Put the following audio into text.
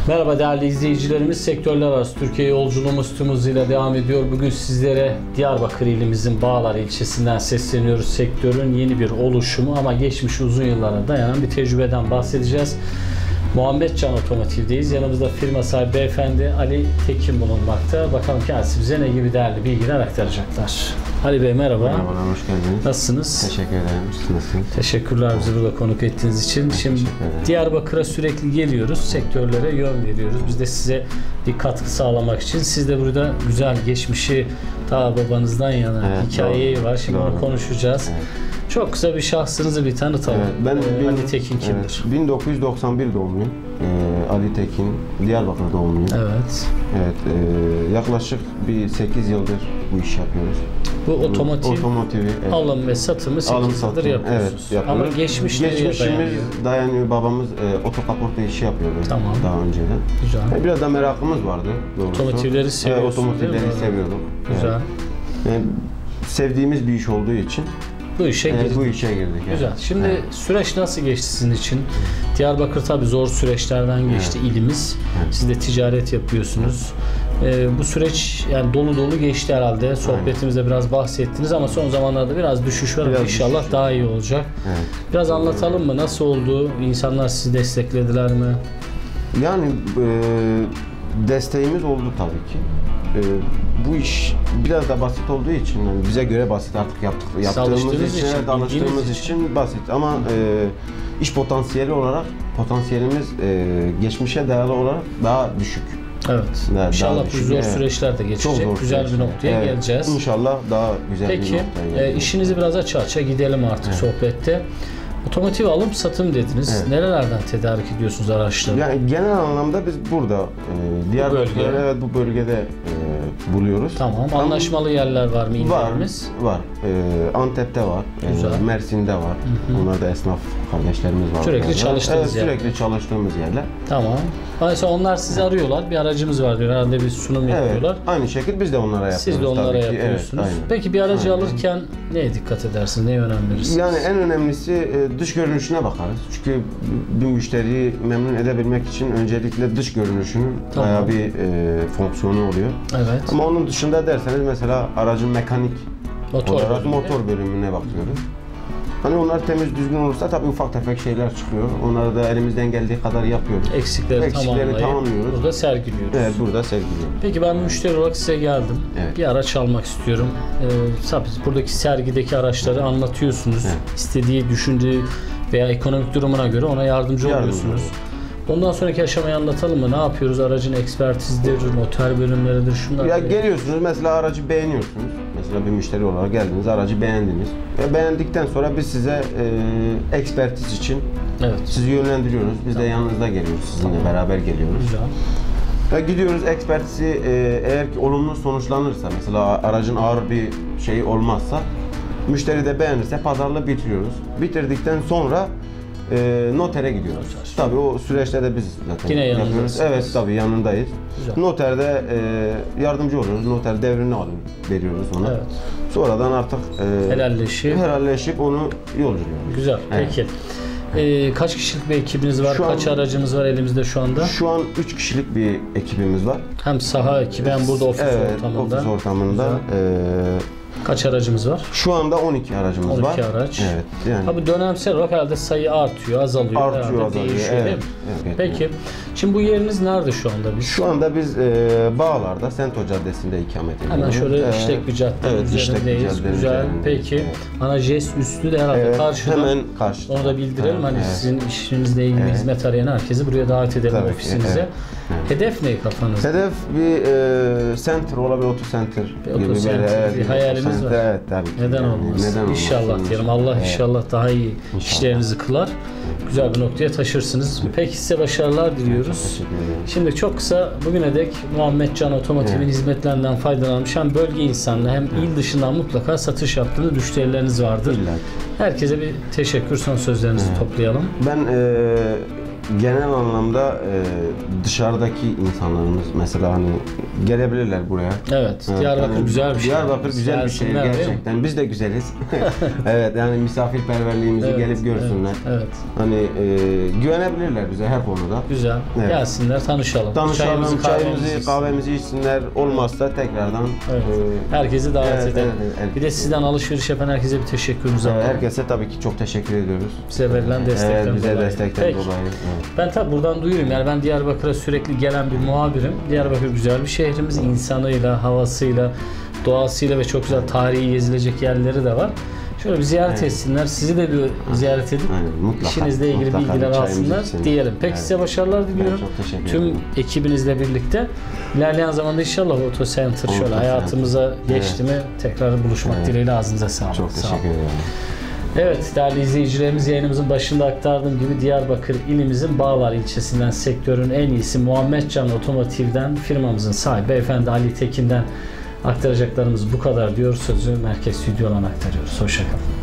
Merhaba değerli izleyicilerimiz, sektörler arası Türkiye yolculuğumuz tüm hızıyla devam ediyor. Bugün sizlere Diyarbakır ilimizin Bağlar ilçesinden sesleniyoruz. Sektörün yeni bir oluşumu ama geçmiş uzun yıllara dayanan bir tecrübeden bahsedeceğiz. Muhammed Can Otomotiv'deyiz. Yanımızda firma sahibi beyefendi Ali Tekin bulunmakta. Bakalım kendisi bize ne gibi değerli bilgiler aktaracaklar. Ali Bey merhaba. Merhabalar, hoş geldiniz. Nasılsınız? Teşekkür ederim. Siz nasılsınız? Teşekkürler bizi burada konuk ettiğiniz için. Şimdi Diyarbakır'a sürekli geliyoruz, sektörlere yön veriyoruz. Biz de size bir katkı sağlamak için. Siz de burada güzel geçmişi, ta babanızdan yana hikayeyi var. Şimdi onu konuşacağız. Evet. Çok kısa bir şahsınızı bir tanıtalım. Evet, ben Ali Tekin kimdir? 1991 doğumluyum. Ali Tekin, Diyarbakır doğumluyum. Evet. Evet, yaklaşık bir 8 yıldır bu iş yapıyoruz. Bu otomotivi evet. alım ve satımı 8 yıldır yapıyorsunuz. Evet, ama geçmişimiz dayanıyor. Babamız otokaporta işi yapıyordu daha önceden. Güzel. Biraz da merakımız vardı doğrusu. Otomotivleri seviyorsunuz. Evet, otomotivleri seviyorduk. Güzel. Evet. Sevdiğimiz bir iş olduğu için bu işe girdik. Güzel. Şimdi süreç nasıl geçti sizin için? Diyarbakır tabii zor süreçlerden geçti ilimiz. Siz de ticaret yapıyorsunuz. Bu süreç yani dolu dolu geçti herhalde. Sohbetimizde biraz bahsettiniz ama son zamanlarda biraz düşüş var ama inşallah daha iyi olacak. Biraz anlatalım mı? Nasıl oldu? İnsanlar sizi desteklediler mi? Yani desteğimiz oldu tabii ki. Bu iş biraz da basit olduğu için yani bize göre basit artık yaptığımız için, alıştığımız için basit ama iş potansiyelimiz geçmişe dayalı olarak daha düşük. Evet. İnşallah bu zor evet. süreçler de geçecek. Güzel bir noktaya geleceğiz. İnşallah daha güzel bir noktaya geleceğiz. Peki işinizi biraz aça gidelim artık sohbette. Otomotiv alım satım dediniz. Nerelerden tedarik ediyorsunuz araçları? Yani genel anlamda biz burada Diyarbakır'da bu bölgede buluyoruz. Tamam. Anlaşmalı yerler var mı illerimiz? Var. Antep'te var. Mersin'de var. Onlarda esnaf kardeşlerimiz var. Sürekli çalıştığımız yerler. Sürekli çalıştığımız yerler. Tamam. Mesela onlar sizi arıyorlar. Bir aracımız var diyor. Herhalde bir sunum yapıyorlar. Aynı şekilde biz de onlara yapıyoruz. Siz de onlara yapıyorsunuz. Evet, peki bir aracı alırken neye dikkat edersiniz? Neye önem verirsiniz? Yani en önemlisi dış görünüşüne bakarız. Çünkü bir müşteriyi memnun edebilmek için öncelikle dış görünüşünün bayağı bir fonksiyonu oluyor. Evet. Ama onun dışında derseniz mesela aracın mekanik motor bölümüne bakıyoruz. Hani onlar temiz düzgün olursa tabii ufak tefek şeyler çıkıyor. Onları da elimizden geldiği kadar yapıyoruz. Eksikleri tamamlıyoruz. Burada sergiliyoruz. Evet, burada sergiliyoruz. Peki ben müşteri olarak size geldim. Bir araç almak istiyorum. Tabii buradaki sergideki araçları anlatıyorsunuz. İstediği, düşündüğü veya ekonomik durumuna göre ona yardımcı oluyorsunuz. Ondan sonraki aşamayı anlatalım mı? Ne yapıyoruz? Aracın ekspertizdir, noter bölümleridir, şunlar. Ya geliyorsunuz mesela aracı beğeniyorsunuz. Mesela bir müşteri olarak geldiniz, aracı beğendiniz. Ve beğendikten sonra biz size ekspertiz için sizi yönlendiriyoruz. Biz de yanınızda geliyoruz, sizinle beraber geliyoruz. Güzel. Gidiyoruz ekspertizi eğer ki olumlu sonuçlanırsa, mesela aracın ağır bir şey olmazsa, müşteri de beğenirse pazarlığı bitiriyoruz. Bitirdikten sonra notere gidiyoruz. Tabii o süreçte de biz zaten yapıyoruz. Evet tabii yanındayız. Güzel. Noterde yardımcı oluyoruz. Noter devrini veriyoruz ona. Evet. Sonradan artık helalleşip onu yolculuyoruz. Güzel. Peki. Kaç kişilik bir ekibiniz var? Kaç aracınız var elimizde şu anda? Şu an 3 kişilik bir ekibimiz var. Hem saha ekibi hem burada ofis ortamında. Ofis ortamında. Kaç aracımız var? Şu anda 12 aracımız var. 12 araç. Evet. Yani. Tabii dönemsel olarak herhalde sayı artıyor, azalıyor. Değişiyor değil mi? Evet. Peki. Şimdi bu yeriniz nerede şu anda biz? Şu anda biz Bağlar'da Sento Caddesi'nde ikamet ediyoruz. Hemen şöyle işlek bir cadde üzerindeyiz. Güzel. Peki. Ana jest üstü de herhalde karşıda. Hemen karşıda. Onu da bildirelim. Hani sizin işinizle ilgili hizmet arayan herkesi buraya davet edelim ofisinize. Hedef ne kafanızda? Hedef bir center olabilir, otocenter gibi bir hayaliniz var. Evet, tabii. Neden olmaz? İnşallah diyelim. Allah inşallah daha iyi işlerinizi kılar. Güzel bir noktaya taşırsınız. Peki size başarılar diliyoruz. Şimdi çok kısa bugüne dek Muhammed Can Otomotiv'in hizmetlerinden faydalanmış hem bölge insanına hem il dışından mutlaka satış yaptığınız müşterileriniz vardır. Herkese bir teşekkür, son sözlerinizi toplayalım. Ben genel anlamda dışarıdaki insanlarımız mesela hani gelebilirler buraya. Evet, Diyarbakır yani güzel bir şey. Diyarbakır güzel bir şehir Gelsinler, değil mi? gerçekten. Biz de güzeliz. Evet, yani misafirperverliğimizi Evet, gelip görsünler. Evet. Hani güvenebilirler bize her konuda. Güzel. Evet. Gelsinler, tanışalım. Çayımızı, kahvemizi kahvemizi içsinler. Olmazsa tekrardan Evet. Herkesi davet evet, edelim. evet. Bir de sizden alışveriş yapan herkese bir teşekkürümüzü alalım. Herkese tabii ki çok teşekkür ediyoruz. Bize verilen destekten Evet, bize dolayı. destekten Peki. dolayı. Evet. Ben tabi buradan duyuyorum, yani ben Diyarbakır'a sürekli gelen bir muhabirim. Diyarbakır güzel bir şehrimiz, insanıyla, havasıyla, doğasıyla ve çok güzel tarihi gezilecek yerleri de var. Şöyle bir ziyaret etsinler, sizi de bir ziyaret edip Aynen, mutlaka, işinizle ilgili mutlaka bilgiler bir çayımızı alsınlar içsin. diyelim. Peki Evet. size başarılar diliyorum. çok teşekkür Tüm ederim. ekibinizle birlikte ilerleyen zamanda inşallah Auto Center şöyle Auto hayatımıza geçti mi tekrar buluşmak Evet. dileğiyle, ağzınıza sağlık. Çok Sağ olun. teşekkür ederim. Evet değerli izleyicilerimiz, yayınımızın başında aktardığım gibi Diyarbakır ilimizin Bağlar ilçesinden sektörün en iyisi Muhammedcan Otomotiv'den firmamızın sahibi Beyefendi Ali Tekin'den aktaracaklarımız bu kadar diyor. Sözü merkez stüdyodan aktarıyoruz. Hoşça kalın.